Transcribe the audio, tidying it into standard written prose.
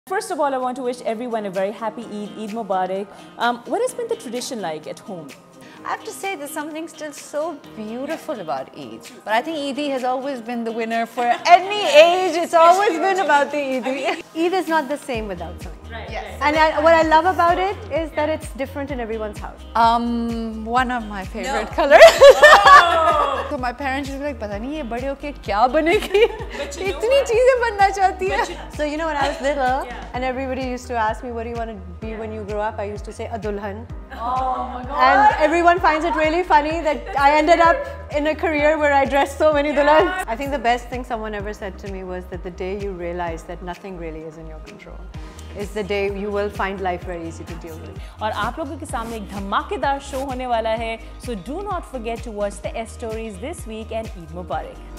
First of all, I want to wish everyone a very happy Eid Mubarak. What has been the tradition like at home? I have to say there's something still so beautiful about Eid. But I think Eid has always been the winner for any age. It's always been about the Eid. Eid is not the same without something. Right. Yes. And what I love about it is that it's different in everyone's house. One of my favorite colors. Oh. So my parents used to be like, "Pata nahi ye bade hoke kya banegi? Itni cheezein banna chahti hai." So you know when I was little and everybody used to ask me, what do you want to be when you grow up? I used to say a dulhan. Oh my God. And everyone finds it really funny that I ended up in a career where I dressed so many dulhans. I think the best thing someone ever said to me was that the day you realize that nothing really is in your control is the day you will find life very easy to deal with. और आप लोगों के सामने एक धमाकेदार show होने वाला है. So do not forget to watch the S stories this week and Eid Mubarak.